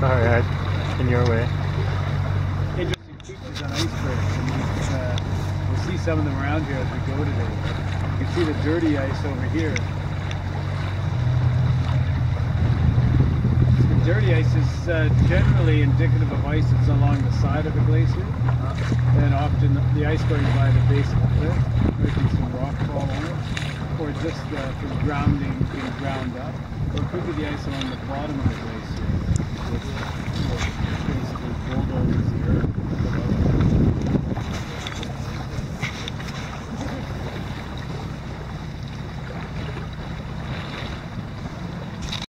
Alright, in your way. Interesting creatures on icebergs. And we'll see some of them around here as we go today. You can see the dirty ice over here. The dirty ice is generally indicative of ice that's along the side of a glacier. And often the ice going by the base of the cliff. There could be some rock fall on it. Or just from grounding being ground up. Or it could be the ice along the bottom of the glacier, which basically bulldozes the earth.